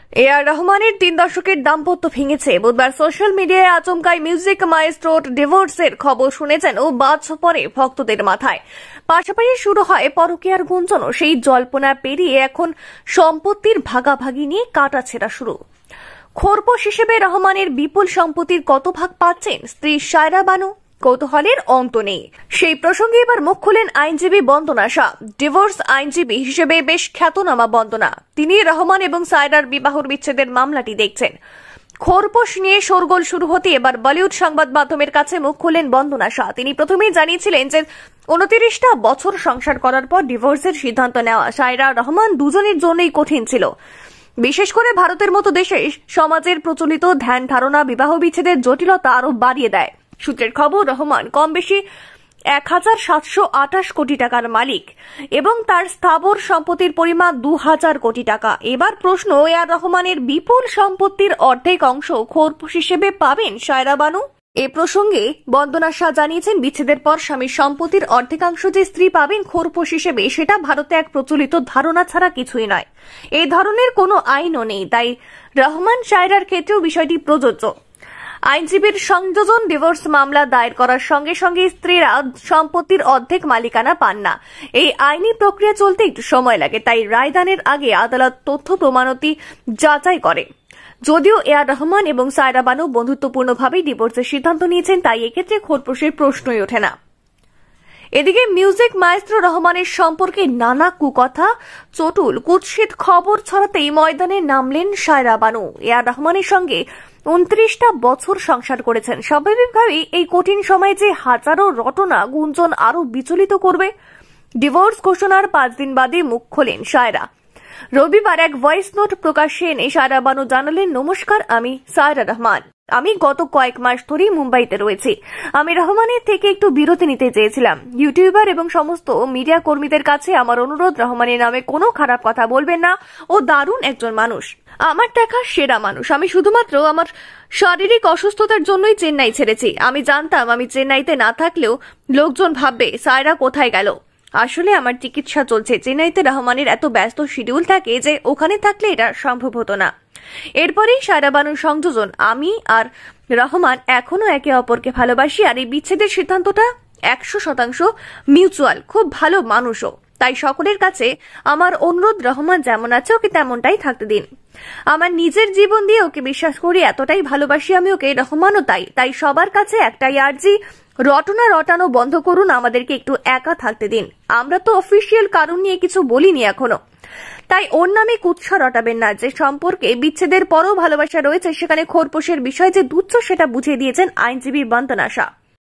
AR রহমানের 3 দশকের দাম্পত্য ভেঙেছে। বুধবার সোশ্যাল মিডিয়ায় আচমকাই মিউজিক মাইস্ট্রোর ডিভোর্সের খবর শুনেছেন ও বাজ পড়ে ভক্তদের মাথায়। পাশাপাশি শুরু হয় পরকীয়ার গুঞ্জনও। সেই জল্পনা পেরিয়ে এখন সম্পত্তির ভাগাভাগি নিয়ে কাটাছেঁড়া শুরু। খোরপোশ হিসেবে রহমানের বিপুল সম্পত্তির কত ভাগ পাচ্ছেন স্ত্রী সায়রা বানু? কৌতূহলের অন্ত নেই। সেই প্রসঙ্গে এবার মুখ খুলেন আইনজীবী বন্দনা শাহ। ডিভোর্স আইনজীবী হিসেবে বেশ খ্যাতনামা বন্দনা। তিনি রহমান এবং সায়রার বিবাহ বিচ্ছেদের মামলাটি দেখছেন। খোরপোশ নিয়ে শোরগোল শুরু হতে এবার বলিউড সংবাদ মাধ্যমের কাছে মুখ খুলেন বন্দনা শাহ। তিনি প্রথমেই জানিয়েছিলেন যে 29টা বছর সংসার করার পর ডিভোর্সের সিদ্ধান্ত নেওয়া সায়রা রহমান দুজনের জন্যই কঠিন ছিল। বিশেষ করে ভারতের মতো দেশে সমাজের প্রচলিত ধ্যান ধারণা বিবাহ বিচ্ছেদের জটিলতা আরো বাড়িয়ে দেয়। সূত্রের খবর, রহমান কম বেশি 1728 কোটি টাকার মালিক এবং তার স্থাবর সম্পত্তির পরিমাণ 2000 কোটি টাকা। এবার প্রশ্ন, এআর রহমানের বিপুল সম্পত্তির অর্ধেক অংশ খোরপোশ হিসেবে পাবেন সায়রা বানু? এ প্রসঙ্গে বন্দনা শাহ জানিয়েছেন, বিচ্ছেদের পর স্বামীর সম্পত্তির অর্ধেকাংশ যে স্ত্রী পাবেন খোরপোশ হিসেবে, সেটা ভারতে এক প্রচলিত ধারণা ছাড়া কিছুই নয়। এই ধরনের কোনো আইনও নেই, তাই রহমান সায়রার ক্ষেত্রেও বিষয়টি প্রযোজ্য। আইনজীবীর সংযোজন, ডিভোর্স মামলা দায়ের করার সঙ্গে সঙ্গে স্ত্রীরা সম্পত্তির অর্ধেক মালিকানা পান না। এই আইনি প্রক্রিয়া চলতে একটু সময় লাগে, তাই রায়দানের আগে আদালত তথ্য প্রমাণাদি যাচাই করে। যদিও এআর রহমান এবং সায়রা বানু বন্ধুত্বপূর্ণভাবেই ডিভোর্সের সিদ্ধান্ত নিয়েছেন, তাই এক্ষেত্রে খোরপোশের প্রশ্নই ওঠে না। এদিকে মিউজিক মাইস্ট্রো রহমানের সম্পর্কে নানা কুকথা, চটুল কুৎসিত খবর ছড়াতেই ময়দানে নামলেন সায়রা বানু। এআর রহমানের সঙ্গে 29টা বছর সংসার করেছেন। স্বাভাবিকভাবেই এই কঠিন সময়ে যে হাজারো রটনা গুঞ্জন আরো বিচলিত করবে। ডিভোর্স ঘোষণার 5 দিন বাদে মুখ খোলেন সায়রা। রবিবার এক ভয়েস নোট প্রকাশ্যে এনে সায়রা বানু জানালেন, নমস্কার, আমি সায়রা রহমান। আমি গত কয়েক মাস ধরেই মুম্বাইতে রয়েছি। আমি রহমানের থেকে একটু বিরতি নিতে চেয়েছিলাম। ইউটিউবার এবং সমস্ত মিডিয়া কর্মীদের কাছে আমার অনুরোধ, রহমানের নামে কোনো খারাপ কথা বলবেন না। ও দারুণ একজন মানুষ, আমার দেখা সেরা মানুষ। আমি শুধুমাত্র আমার শারীরিক অসুস্থতার জন্যই চেন্নাই ছেড়েছি। আমি জানতাম আমি চেন্নাইতে না থাকলেও লোকজন ভাববে সায়রা কোথায় গেল। আসলে আমার চিকিৎসা চলছে চেন্নাইতে। রহমানের এত ব্যস্ত শিডিউল থাকে যে ওখানে থাকলে এটা সম্ভব হতো না। এরপরেই সায়রা বানুর সংযোজন। আমি আর রহমান এখনো একে অপরকে ভালোবাসি, আর এই বিচ্ছেদের সিদ্ধান্তটা 100% মিউচুয়াল। খুব ভালো মানুষও। তাই সকলের কাছে আমার অনুরোধ, রহমান যেমন আছে ওকে তেমনটাই থাকতে দিন। আমার নিজের জীবন দিয়ে ওকে বিশ্বাস করি, এতটাই ভালোবাসি আমি ওকে, রহমানও তাই। তাই সবার কাছে একটাই আর্জি, রটনা রটানো বন্ধ করুন, আমাদেরকে একটু একা থাকতে দিন। আমরা তো অফিসিয়াল কারণ নিয়ে কিছু বলিনি এখনো, তাই ওর নামে কুৎসা রটাবেন না। যে সম্পর্কে বিচ্ছেদের পরও ভালোবাসা রয়েছে, সেখানে খোরপোশের বিষয় যে তুচ্ছ সেটা বুঝিয়ে দিয়েছেন আইনজীবী বন্দনা শাহ।